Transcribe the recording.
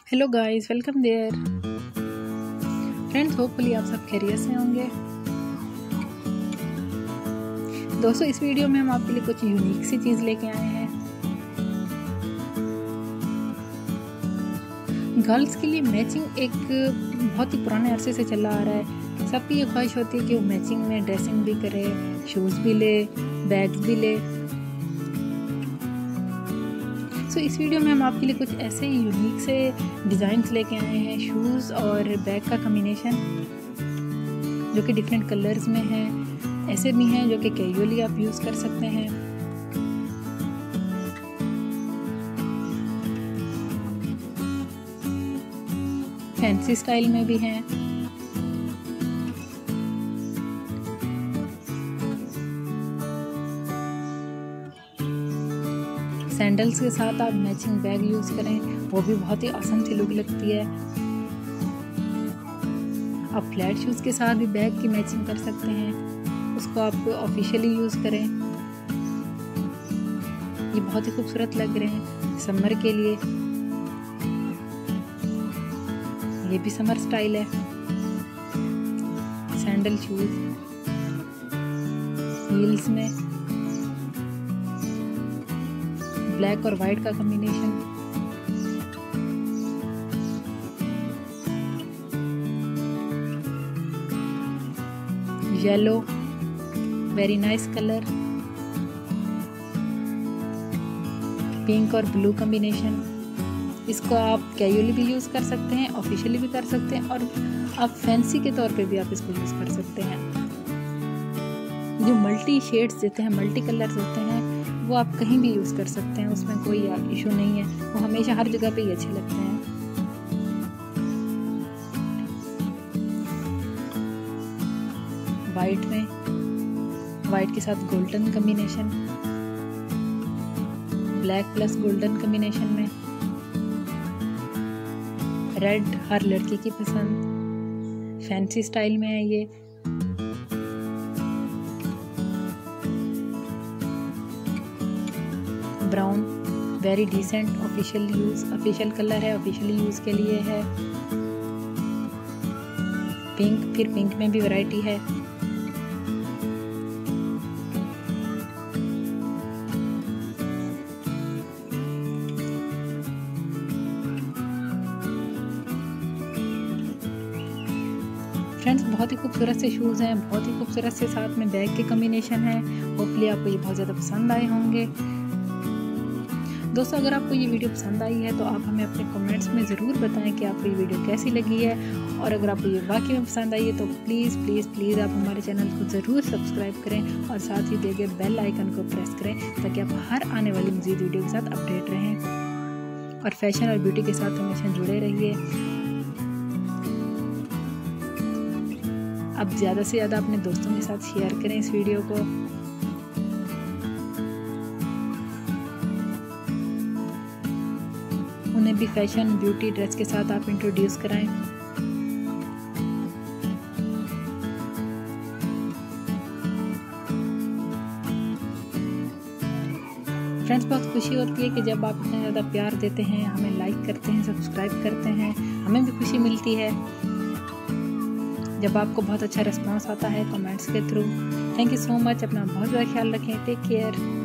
Hello guys, welcome there friends. Hopefully आप सब खैरियत से होंगे। दोस्तों, इस वीडियो में हम आपके लिए कुछ यूनिक सी चीज़ लेके आए हैं। गर्ल्स के लिए मैचिंग एक बहुत ही पुराने अरसे से चला आ रहा है। सबकी ये ख्वाहिश होती है कि वो मैचिंग में ड्रेसिंग भी करे, शूज़ भी ले, बैग्स भी ले। सो इस वीडियो में हम आपके लिए कुछ ऐसे ही यूनिक से डिज़ाइंस लेके आए हैं, शूज़ और बैग का कॉम्बिनेशन, जो कि डिफरेंट कलर्स में हैं। ऐसे भी हैं जो कि कैजुअली आप यूज़ कर सकते हैं। फैंसी स्टाइल में भी हैं। सैंडल्स के साथ आप मैचिंग बैग यूज़ करें, वो भी बहुत ही ऑसम सी लुक लगती है। आप फ्लैट शूज़ के साथ भी बैग की मैचिंग कर सकते हैं, उसको आप ऑफिशियली यूज़ करें। ये बहुत ही खूबसूरत लग रहे हैं समर के लिए। ये भी समर स्टाइल है। सैंडल शूज़ हील्स में ब्लैक और वाइट का combination. Yellow, very nice colour. Pink और ब्लू कॉम्बिनेशन। इसको आप कैजुअली भी यूज़ कर सकते हैं, ऑफिशियली भी कर सकते हैं, और आप फैंसी के तौर पे भी आप इसको यूज़ कर सकते हैं। जो मल्टी शेड्स देते हैं, मल्टी कलर्स होते हैं, वो आप कहीं भी यूज़ कर सकते हैं, उसमें कोई इशू नहीं है। वो हमेशा हर जगह पे ही अच्छे लगते हैं। वाइट में, वाइट के साथ golden combination, black plus golden combination में। रेड हर लड़की की पसंद, फैंसी स्टाइल में है ये। Brown, very decent, official colour है, ऑफिशियल यूज़ के लिए है। पिंक, फिर पिंक में भी वैरायटी है। फ्रेंड्स, बहुत ही खूबसूरत से शूज़ हैं, बहुत ही खूबसूरत से साथ में बैग के कॉम्बिनेशन है। होपफुली आपको ये बहुत ज़्यादा पसंद आए होंगे। दोस्तों, अगर आपको ये वीडियो पसंद आई है तो आप हमें अपने कमेंट्स में ज़रूर बताएं कि आपको ये वीडियो कैसी लगी है। और अगर आपको ये वाकई में पसंद आई है तो प्लीज़ प्लीज़ प्लीज़ आप हमारे चैनल को ज़रूर सब्सक्राइब करें और साथ ही दिए गए बेल आइकन को प्रेस करें, ताकि आप हर आने वाली मज़ीद वीडियो के साथ अपडेट रहें और फैशन और ब्यूटी के साथ हमेशा जुड़े रहिए। अब ज़्यादा से ज़्यादा अपने दोस्तों के साथ शेयर करें इस वीडियो को। उन्हें भी फैशन ब्यूटी ड्रेस के साथ आप इंट्रोड्यूस कराएं। फ्रेंड्स, बहुत खुशी होती है कि जब आप इतना ज़्यादा प्यार देते हैं, हमें लाइक करते हैं, सब्सक्राइब करते हैं, हमें भी खुशी मिलती है जब आपको बहुत अच्छा रिस्पांस आता है कमेंट्स के through. Thank you so much. अपना बहुत ज़्यादा ख्याल रखें। Take care.